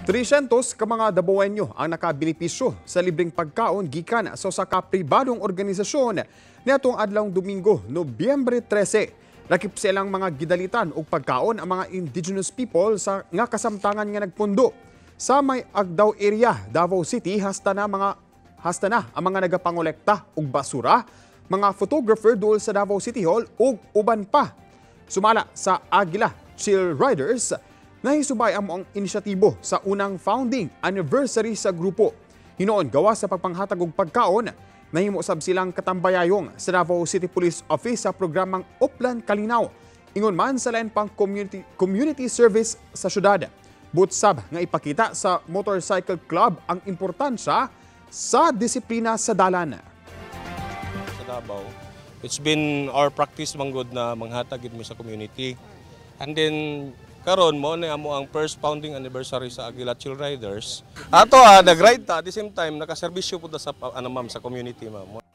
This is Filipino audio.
300 ka mga Dabuenyo ang nakabinipisyo sa libreng pagkaon gikan sa usa ka pribadong organisasyon niadtong adlawng Domingo, Nobyembre 13. Lakip silang mga gidalitan og pagkaon ang mga indigenous people sa nga kasamtangan nga nagpundo sa may Agdao area, Davao City. Hasta na ang mga nagapangolekta og basura, mga photographer duol sa Davao City Hall ug uban pa. Sumala sa Aguila Chill Riders, nahisubay ang inisyatibo sa unang founding anniversary sa grupo. Hinoon gawa sa pagpanghatag og pagkaon, nahimo sab silang katambayayong sa Davao City Police Office sa programang Uplan Kalinaw. Ingon man sa lain pang community service sa syudad. Butsab nga ipakita sa Motorcycle Club ang importansya sa disiplina sa dalan. Sa Davao, it's been our practice manggod na manghatag gid mi sa community. And then karon mo na amo ang first founding anniversary sa Aguila Chill Riders. Ato nag-ride ta at the same time nakaserbisyo pud sa ma'am sa community ma'am.